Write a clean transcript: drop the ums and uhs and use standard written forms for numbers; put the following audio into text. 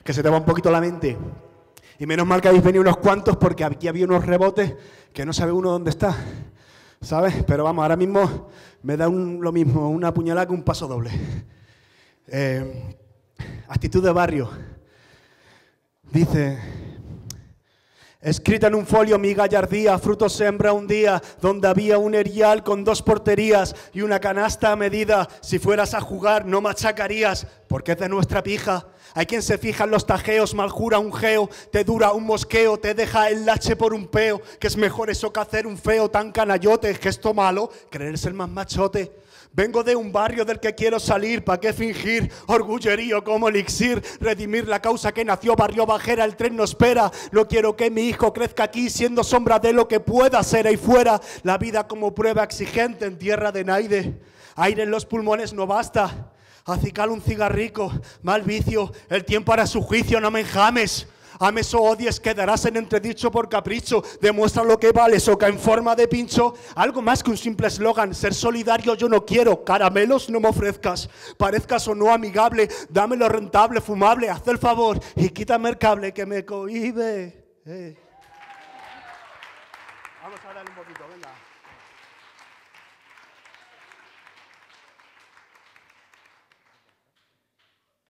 que se te va un poquito la mente. Y menos mal que habéis venido unos cuantos porque aquí había unos rebotes que no sabe uno dónde está, ¿sabes? Pero vamos, ahora mismo me da lo mismo, una puñalada que un paso doble. Actitud de barrio. Dice, escrita en un folio mi gallardía, fruto sembra un día, donde había un erial con 2 porterías y una canasta a medida. Si fueras a jugar no machacarías, porque es de nuestra pija. Hay quien se fija en los tajeos, maljura un geo, te dura un mosqueo, te deja el lache por un peo, que es mejor eso que hacer un feo tan canayote, gesto malo, creerse el más machote. Vengo de un barrio del que quiero salir, ¿pa' qué fingir? Orgullerío como elixir, redimir la causa que nació, barrio bajera, el tren no espera. No quiero que mi hijo crezca aquí siendo sombra de lo que pueda ser ahí fuera. La vida como prueba exigente en tierra de naide. Aire en los pulmones no basta. Acical un cigarrico, mal vicio, el tiempo hará su juicio, no me enjames. Ames o odies, quedarás en entredicho por capricho. Demuestra lo que vales o que en forma de pincho. Algo más que un simple eslogan. Ser solidario yo no quiero. Caramelos no me ofrezcas. Parezcas o no amigable. Dame lo rentable, fumable. Haz el favor y quítame el cable que me cohíbe. Vamos a darle un poquito, venga.